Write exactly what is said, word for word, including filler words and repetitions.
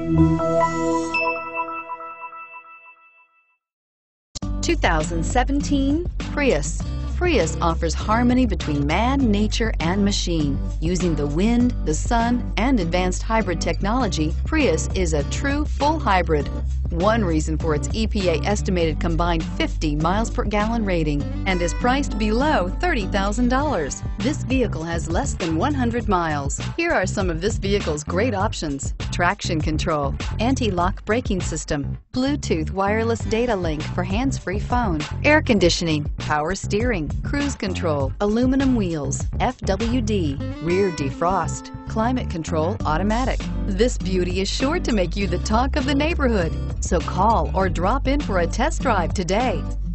two thousand seventeen Prius. Prius offers harmony between man, nature, and machine. Using the wind, the sun, and advanced hybrid technology, Prius is a true full hybrid. One reason for its E P A estimated combined fifty miles per gallon rating, and is priced below thirty thousand dollars. This vehicle has less than one hundred miles. Here are some of this vehicle's great options: traction control, anti-lock braking system, Bluetooth wireless data link for hands-free phone, air conditioning, power steering, cruise control, aluminum wheels, F W D, rear defrost, climate control automatic. This beauty is sure to make you the talk of the neighborhood. So call or drop in for a test drive today.